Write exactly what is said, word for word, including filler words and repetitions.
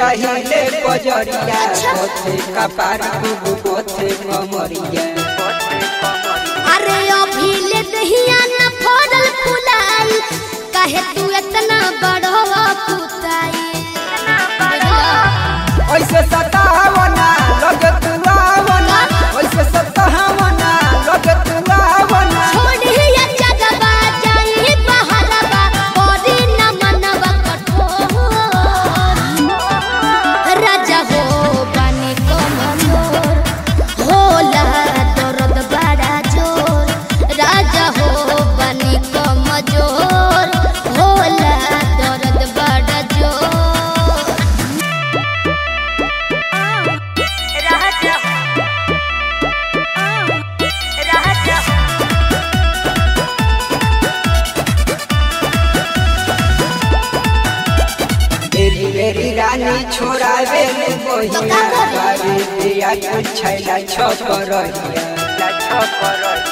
चाहिए बजरिया पोथे कपार खूब पोथे कमरिया अरे अभी ले दहिया ना फरल फुलाई काहे तू इतना बड़वा पुताई ऐसे सतावना लगे तू आवना ऐसे सतावना लगे तू आवना छोड़ी या जगवा जाई बहरवा बड़ी न मनवा कठोर राजा हो बने कमजोर होला दर्द बड़ा जोर राजा हो बने कमजोर होला दर्द बड़ा जोर राजा राजा तेरी मेरी रानी छोड़ावे बोहिया बारी दिया छैला छपरहिया छपरहिया